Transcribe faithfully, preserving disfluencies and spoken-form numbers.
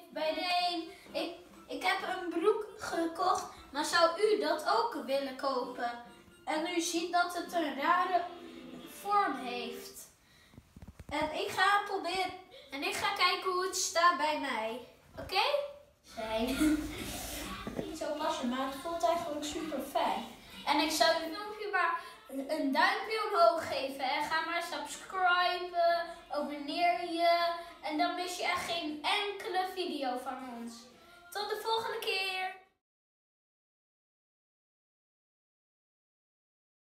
bij de een. Ik, ik heb een broek gekocht, maar zou u dat ook willen kopen? En u ziet dat het een rare vorm heeft. En ik ga proberen en ik ga kijken hoe het staat bij mij. Oké? Okay? Zijn. Niet zo passen, maar het voelt eigenlijk super fijn. En ik zou het filmpje maar een duimpje omhoog geven. En ga maar subscriben, abonneer je. En dan mis je echt geen enkele video van ons. Tot de volgende keer.